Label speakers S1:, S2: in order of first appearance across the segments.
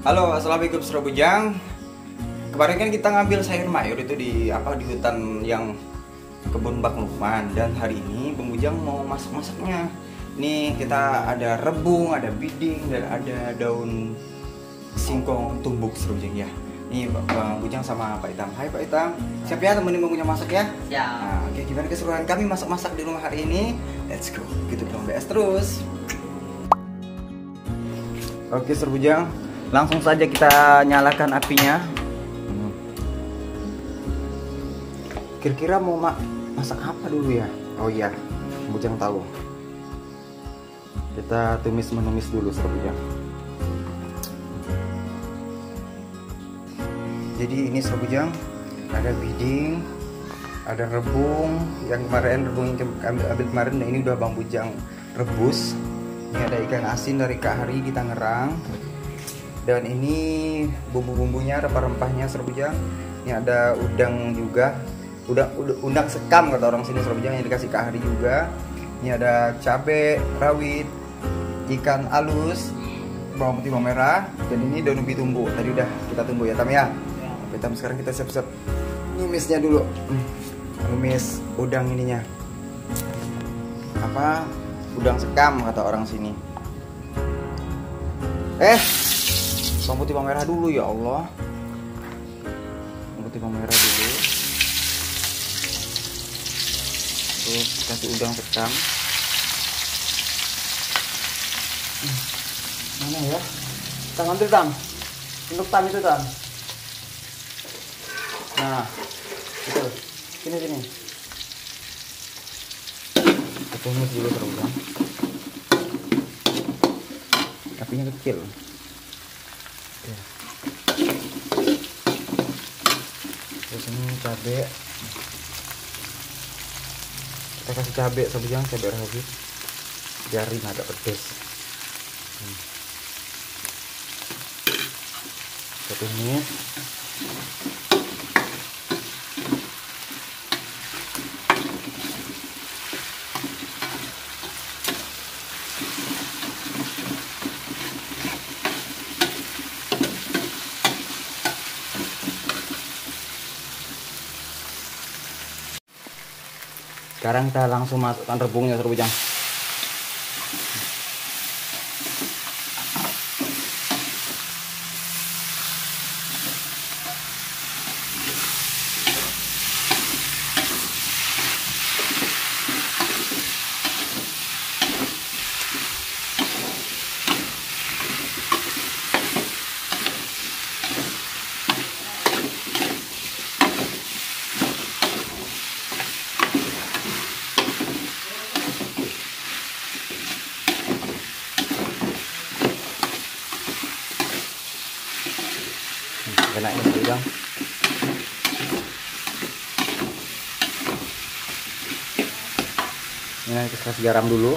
S1: Halo, assalamualaikum Saudara Bujang. Kemarin kan kita ngambil sayur mayur itu di hutan yang kebun Bak Lukman, dan hari ini Bang Bujang mau masak-masaknya. Ini kita ada rebung, ada biding, dan ada daun singkong tumbuk Saudara Bujang ya. Ini Bang Bujang sama Pak Itam. Hai Pak Itam, siap ya temenin Bang Bujang masak ya?
S2: Ya.
S1: Nah, oke, gimana keseruan kami masak-masak di rumah hari ini? Let's go, gitu dong BS terus. Oke Saudara Bujang, langsung saja kita nyalakan apinya. Kira-kira mau masak apa dulu ya? Oh iya, Bujang tahu. Kita tumis-menumis dulu Saudara Bujang. Jadi ini Saudara Bujang, ada biding, ada rebung. Yang kemarin rebung yang kami ambil kemarin, nah ini udah Bang Bujang rebus. Ini ada ikan asin dari Kak Hari di Tangerang. Dan ini bumbu-bumbunya, rempah-rempahnya Saudara Bujang. Ini ada udang juga, udang sekam kata orang sini Saudara Bujang, yang dikasih Kak Hari juga. Ini ada cabai rawit, ikan alus, bawang putih, bawang merah, dan ini daun ubi tumbuh. Tadi udah kita tunggu ya Tam ya. Oke Tam, sekarang kita siap-siap numisnya dulu. Numis udang ininya. Apa? Udang sekam kata orang sini. Bawang putih bawang merah dulu ya Allah. Bawang putih bawang merah dulu. Terus kasih udang sekam. Mana ya? Tam, ambil Tam. Untuk Tam itu Tam. Nah, itu. Sini. Kita tumis dulu terus. Apinya kecil. Terus ini cabai. Kita kasih cabai sebujang, cabai rawit biar ini agak pedas. Kita tumis. Sekarang kita langsung masukkan rebungnya Saudara Bujang. Enak ya Saudara Bujang. Ini kita kasih garam dulu.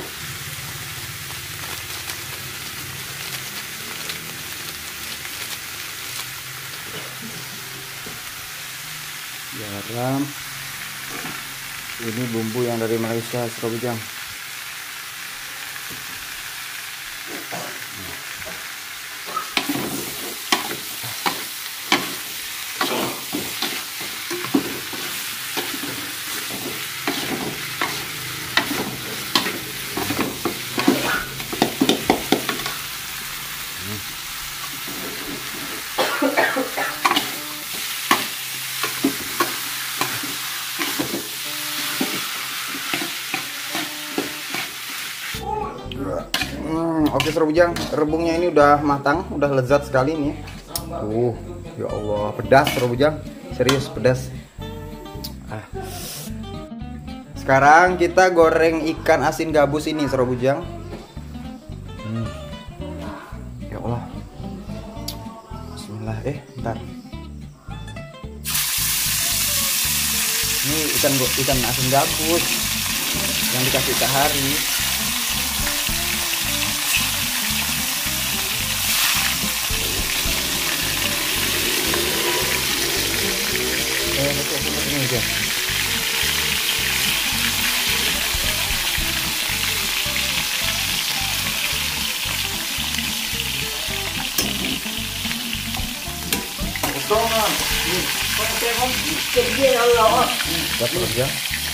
S1: Garam. Ini bumbu yang dari Malaysia Saudara Bujang. Oke Saudara Bujang, rebungnya ini udah matang, udah lezat sekali nih. Ya Allah, pedas Saudara Bujang, serius pedas. Sekarang kita goreng ikan asin gabus ini Saudara Bujang. Ya Allah. Bismillah, bentar. Ini ikan asin gabus yang dikasih Kak Hari. Ini aja. Buat kerja.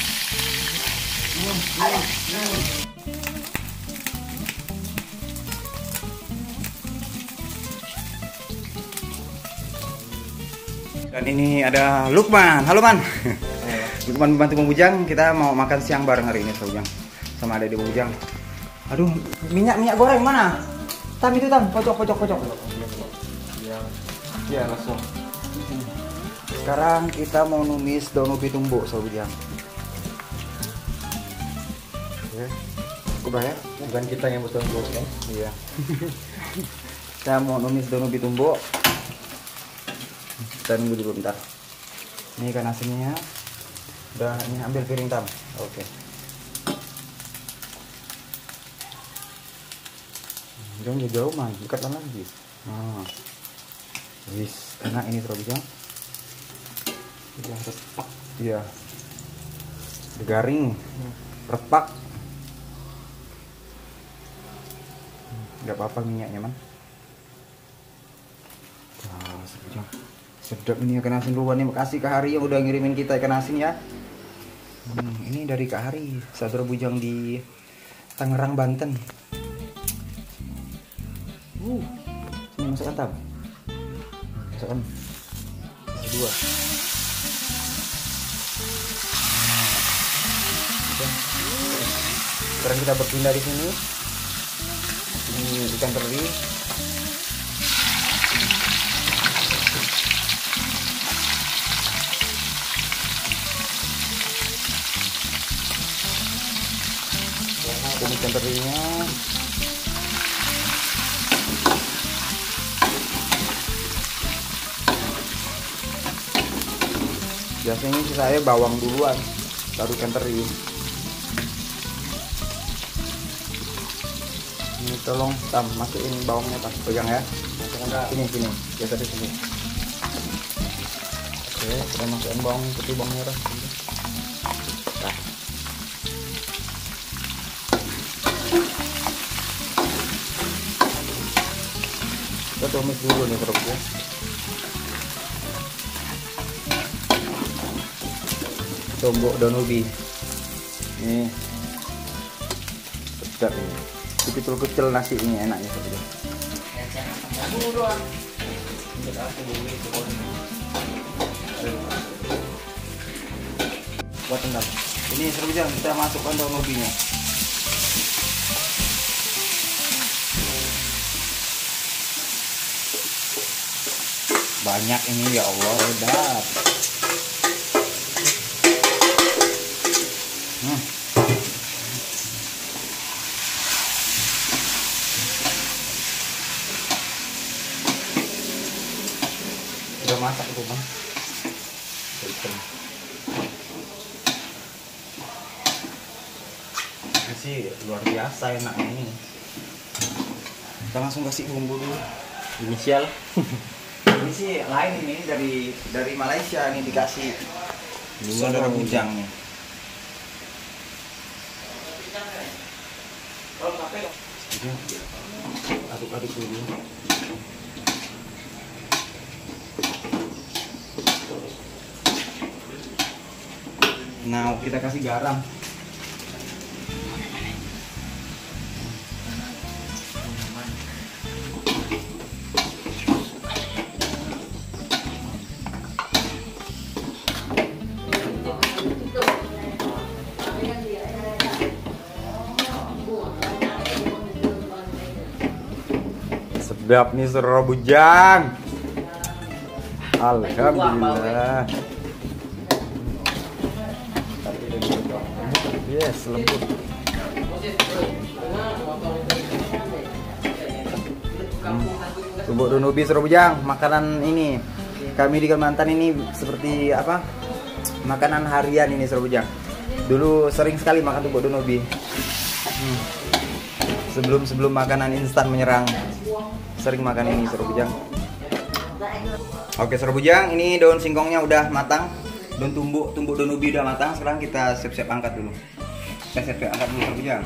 S1: Dan ini ada Lukman. Halo Man. Lukman membantu Bang Bujang. Kita mau makan siang bareng hari ini Bang Bujang. Sama Dede Bang Bujang. Aduh, minyak goreng mana? Tam itu Tam, pojok. Ya langsung. Sekarang kita mau numis daun ubi tumbuk Bang Bujang. Oke. Udah ya?
S2: Bukan kita yang betul bos kan?
S1: Iya. Kita mau numis daun ubi tumbuk. Kita nunggu dulu bentar. Ini ikan asinnya. Udah, ini ambil piring Tam. Oke. Jangan jauh man, dekatlah lagi. Nah, wis, enak ini terus Bujang.
S2: Yang repak.
S1: Iya. Garing, repak. Nggak apa-apa minyaknya man. Wah, Bujang. Sedap ini ikan asin luar nih. Makasih Kak Hari yang udah ngirimin kita ikan asin ya. Ini dari Kak Hari, saudara Bujang di Tangerang, Banten. Ini masukkan Tam. Masukkan. Sisa 2. Sekarang kita berpindah di sini. Ini ikan teri. Ini ikan terinya. Biasanya sih saya bawang duluan, baru ikan teri. Ini tolong Tam masukin bawangnya Tam, pegang ya. Sini, biasa di sini. Oke, kita masukin bawang putih, bawang merah. Nah. Kita tumis dulu nih kerupuknya. Tumbuk daun ubi. Nih. Sedap ini. Kecil-kecil nasi ini enaknya seperti. Buat tendang. Ini Bang Bujang, kita masukkan daun ubinya. Banyak ini ya Allah, sedap. Udah masak itu Bang. Ini sih luar biasa enaknya ini. Kita langsung kasih bumbu dulu.
S2: Inisial.
S1: Ini sih lain ini dari Malaysia nih dikasih saudara Bujang nih. Aduk-aduk dulu. Nah, kita kasih garam. Sedap nih saudara Bujang. Alhamdulillah. Yes, lembut. Tumbuk daun ubi saudara Bujang, makanan ini kami di Kalimantan ini seperti apa? Makanan harian ini saudara Bujang. Dulu sering sekali makan tumbuk daun ubi. Sebelum makanan instan menyerang, sering makan ini saudara Bujang. Oke saudara Bujang, ini daun singkongnya udah matang. Daun tumbuk daun ubi udah matang. Sekarang kita siap-siap angkat dulu. Kita siap-siap angkat dulu saudara Bujang.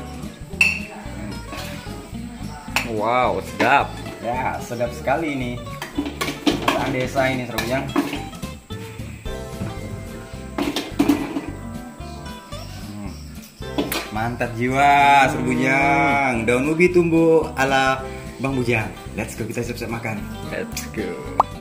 S2: Wow, sedap.
S1: Ya, sedap sekali ini. Masakan desa ini saudara Bujang. Mantap jiwa, Ser Bujang. Daun ubi tumbuh ala Bang Bujang. Let's go, kita siap-siap makan.
S2: Let's go.